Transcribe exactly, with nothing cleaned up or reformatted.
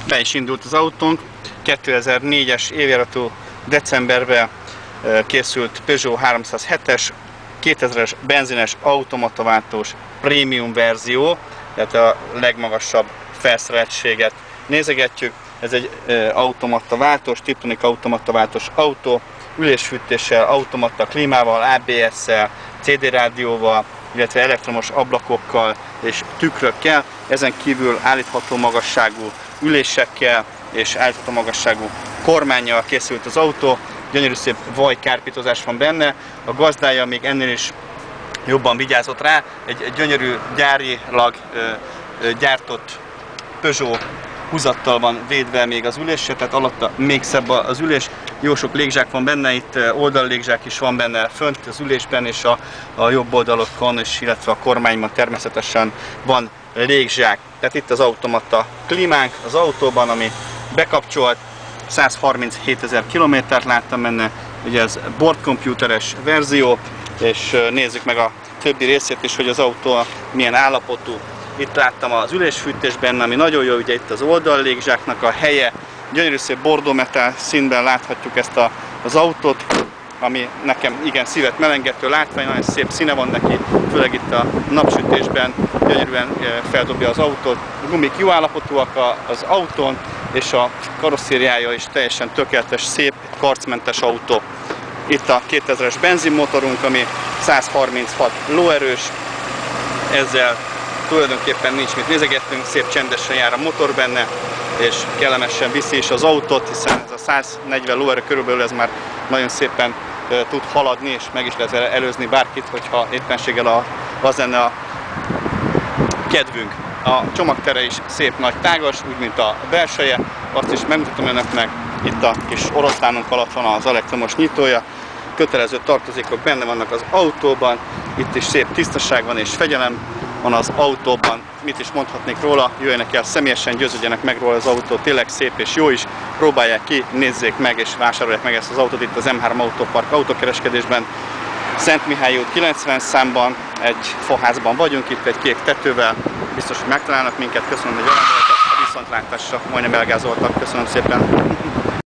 Be is indult az autónk. kétezer-négyes évjáratú decemberben készült Peugeot háromszázhetes, kétezres benzines automataváltós prémium verzió, tehát a legmagasabb felszereltséget nézegetjük. Ez egy automataváltós, Tiptronic automataváltós autó, ülésfűtéssel, automata klímával, á bé es-szel, cé dé rádióval, illetve elektromos ablakokkal és tükrökkel, ezen kívül állítható magasságú ülésekkel és állítható magasságú kormánnyal készült az autó. Gyönyörű szép vajkárpítozás van benne, a gazdája még ennél is jobban vigyázott rá, egy, egy gyönyörű gyárilag ö, ö, gyártott Peugeot húzattal van védve még az ülésre, tehát alatta még szebb az ülés. Jó sok légzsák van benne, itt oldallégzsák is van benne fönt az ülésben, és a, a jobb oldalokon, és illetve a kormányban természetesen van légzsák. Tehát itt az automata klímánk az autóban, ami bekapcsolt, százharminchétezer kilométert láttam benne, ugye ez bordkomputeres verzió, és nézzük meg a többi részét is, hogy az autó milyen állapotú. Itt láttam az ülésfűtésben, ami nagyon jó, ugye itt az oldallégzsáknak a helye, gyönyörű szép bordeaux-metál színben láthatjuk ezt a, az autót, ami nekem igen szívet melengető látvány, nagyon szép színe van neki, főleg itt a napsütésben gyönyörűen feldobja az autót. A gumik jó állapotúak az autón, és a karosszériája is teljesen tökéletes, szép, karcmentes autó. Itt a kétezres benzinmotorunk, ami százharminchat lóerős, ezzel tulajdonképpen nincs mit nézegettünk, szép csendesen jár a motor benne, és kellemesen viszi is az autót, hiszen ez a száznegyven lóerő körülbelül ez már nagyon szépen e, tud haladni, és meg is lehet előzni bárkit, hogyha éppenséggel a, az lenne a kedvünk. A csomagtere is szép nagy tágas, úgy mint a belseje, azt is megmutatom önöknek, itt a kis oroszlánunk alatt van az elektromos nyitója, kötelező tartozékok benne vannak az autóban, itt is szép tisztaság van és fegyelem van az autóban. Mit is mondhatnék róla, jöjjenek el személyesen, győződjenek meg róla, az autó tényleg szép és jó is, próbálják ki, nézzék meg és vásárolják meg ezt az autót itt az em három Autópark autókereskedésben. Szentmihály út kilencven számban, egy faházban vagyunk, itt egy kék tetővel, biztos, hogy megtalálnak minket, köszönöm, hogy jelen voltak, a viszontlátásra majdnem elgázoltak, köszönöm szépen.